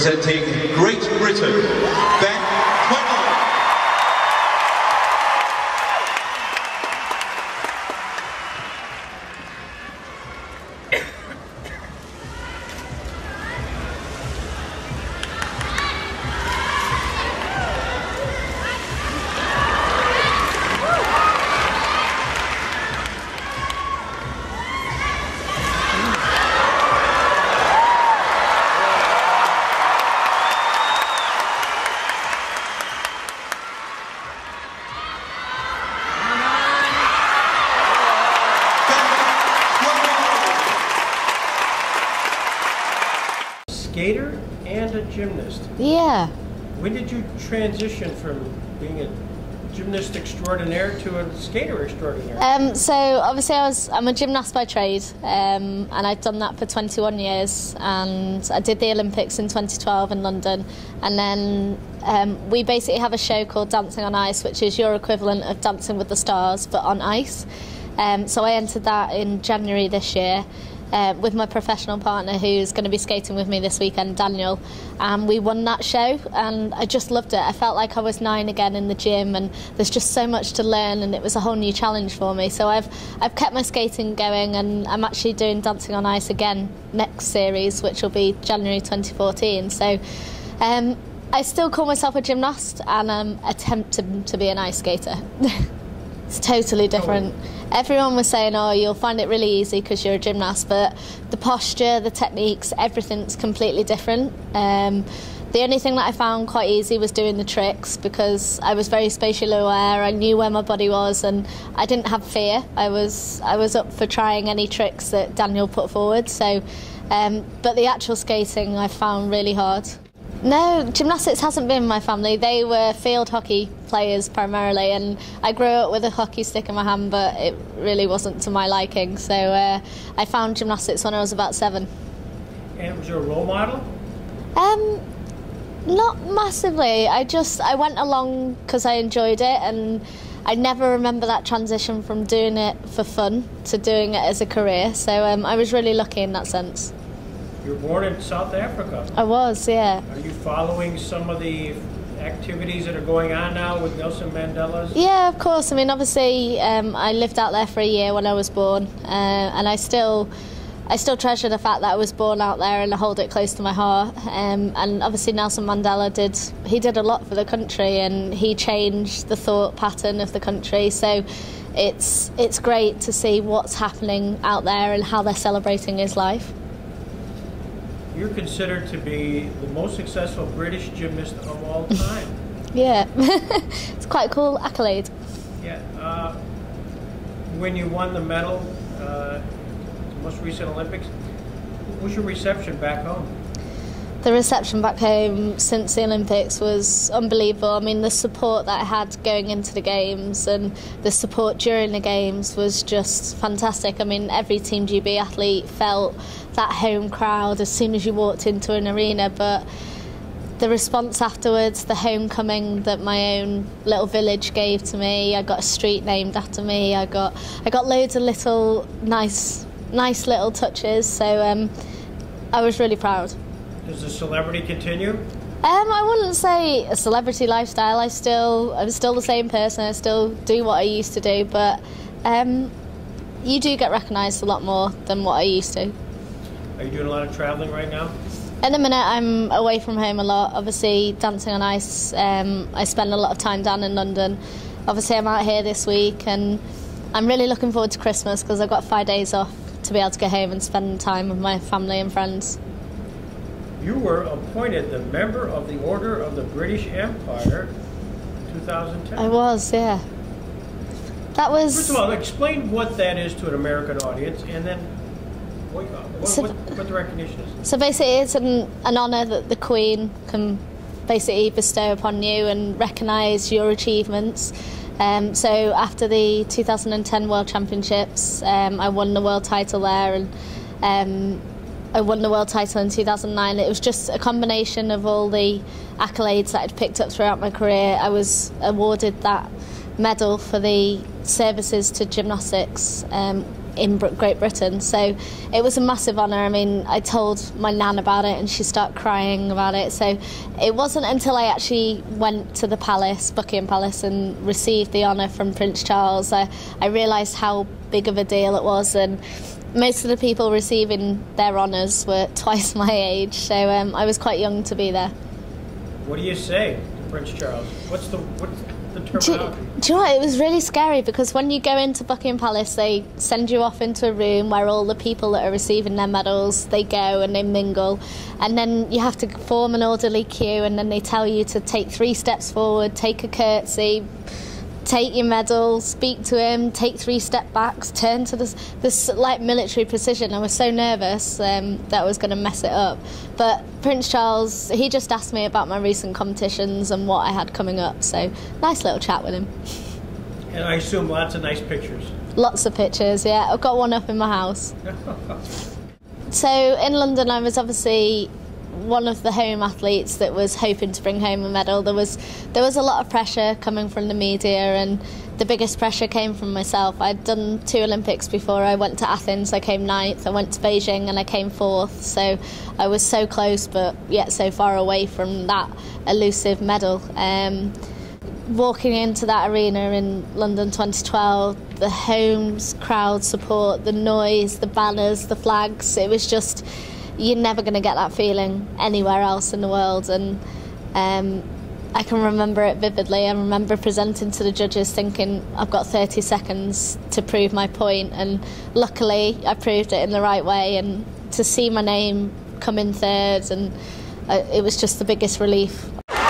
Representing Great Britain, Beth Tweddle. Skater and a gymnast. Yeah. When did you transition from being a gymnast extraordinaire to a skater extraordinaire? So obviously I'm a gymnast by trade, and I've done that for 21 years, and I did the Olympics in 2012 in London, and then we basically have a show called Dancing on Ice, which is your equivalent of Dancing with the Stars but on ice. So I entered that in January this year. With my professional partner who's going to be skating with me this weekend, Daniel, and we won that show and I just loved it. I felt like I was 9 again in the gym, and there's just so much to learn, and it was a whole new challenge for me. So I've kept my skating going, and I'm actually doing Dancing on Ice again next series, which will be January 2014. So I still call myself a gymnast, and I'm attempting to be an ice skater. It's totally different. Everyone was saying, oh, you'll find it really easy because you're a gymnast, but the posture, the techniques, everything's completely different. The only thing that I found quite easy was doing the tricks, because I was very spatially aware, I knew where my body was, and I didn't have fear. I was up for trying any tricks that Daniel put forward. So, but the actual skating I found really hard. No, gymnastics hasn't been in my family. They were field hockey players primarily, and I grew up with a hockey stick in my hand, but it really wasn't to my liking. So I found gymnastics when I was about 7. And was you a role model? Not massively. I went along because I enjoyed it, and I never remember that transition from doing it for fun to doing it as a career. So I was really lucky in that sense. You were born in South Africa. I was, yeah. Are you following some of the activities that are going on now with Nelson Mandela's? Yeah, of course. I mean, obviously, I lived out there for a year when I was born, and I still treasure the fact that I was born out there, and I hold it close to my heart. And obviously, Nelson Mandela did a lot for the country, and he changed the thought pattern of the country. So it's great to see what's happening out there and how they're celebrating his life. You're considered to be the most successful British gymnast of all time. Yeah, it's quite a cool accolade. Yeah. When you won the medal, the most recent Olympics, what was your reception back home? The reception back home since the Olympics was unbelievable. I mean, the support that I had going into the games and the support during the games was just fantastic. I mean, every Team GB athlete felt that home crowd as soon as you walked into an arena, but the response afterwards, the homecoming that my own little village gave to me, I got a street named after me, I got loads of little nice little touches, so I was really proud. Does the celebrity continue? I wouldn't say a celebrity lifestyle. I'm still the same person. I still do what I used to do, but you do get recognised a lot more than what I used to. Are you doing a lot of travelling right now? At the minute, I'm away from home a lot. Obviously, Dancing on Ice, I spend a lot of time down in London. Obviously, I'm out here this week, and I'm really looking forward to Christmas because I've got 5 days off to be able to go home and spend time with my family and friends. You were appointed the member of the Order of the British Empire in 2010. I was, yeah. That was... First of all, explain what that is to an American audience, and then what the recognition is. So basically, it's an honour that the Queen can basically bestow upon you and recognise your achievements. So after the 2010 World Championships, I won the world title there, and I won the world title in 2009. It was just a combination of all the accolades that I'd picked up throughout my career. I was awarded that medal for the services to gymnastics in Great Britain. So it was a massive honour. I mean, I told my nan about it and she started crying about it. So it wasn't until I actually went to the palace, Buckingham Palace, and received the honour from Prince Charles, I realised how big of a deal it was. And most of the people receiving their honours were twice my age, so I was quite young to be there. What do you say to Prince Charles? What's the terminology? Do you know what? It was really scary because when you go into Buckingham Palace, they send you off into a room where all the people that are receiving their medals, they go and they mingle, and then you have to form an orderly queue, and then they tell you to take 3 steps forward, take a curtsy, take your medal, speak to him, take 3 step backs, turn to this like military precision. I was so nervous that I was going to mess it up. But Prince Charles, he just asked me about my recent competitions and what I had coming up. So nice little chat with him. And I assume lots of nice pictures. Lots of pictures, yeah. I've got one up in my house. So in London, I was obviously one of the home athletes that was hoping to bring home a medal. There was a lot of pressure coming from the media, and the biggest pressure came from myself. I'd done 2 Olympics before. I went to Athens, I came 9th. I went to Beijing and I came 4th. So I was so close, but yet so far away from that elusive medal. Walking into that arena in London 2012, the home crowd support, the noise, the banners, the flags, it was just, you're never going to get that feeling anywhere else in the world. And I can remember it vividly. I remember presenting to the judges thinking, I've got 30 seconds to prove my point, and luckily I proved it in the right way, and to see my name come in 3rd, and it was just the biggest relief.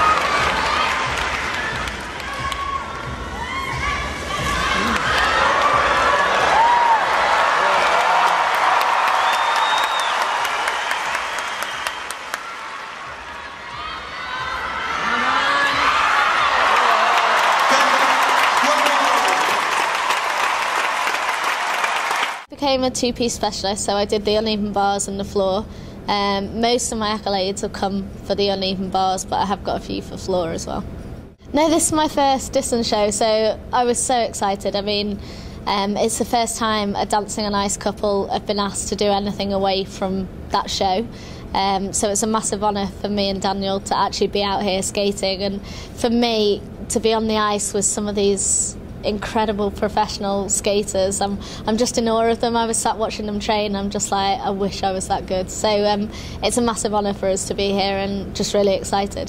Became a 2-piece specialist, so I did the uneven bars and the floor. Most of my accolades have come for the uneven bars, but I have got a few for floor as well. No, this is my first distance show, so I was so excited. I mean, it's the first time a dancing on ice couple have been asked to do anything away from that show. So it's a massive honour for me and Daniel to actually be out here skating, and for me to be on the ice with some of these incredible professional skaters. I'm just in awe of them. I was sat watching them train. I'm just like, I wish I was that good. So it's a massive honour for us to be here, and just really excited.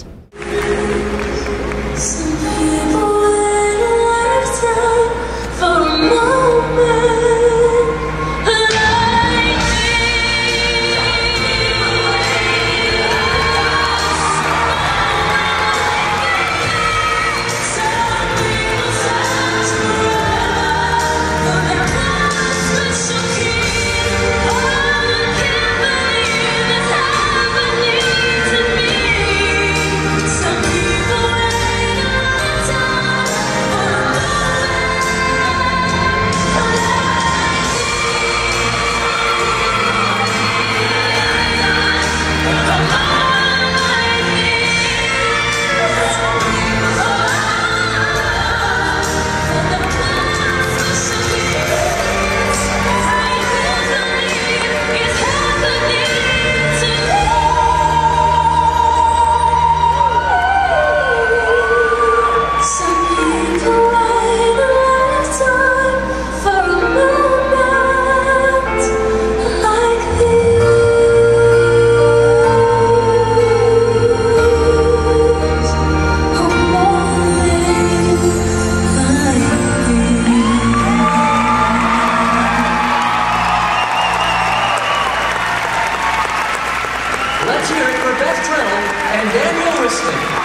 Some people wait a lifetime for a moment. Let's hear it for Beth Tweddle and Daniel Riston.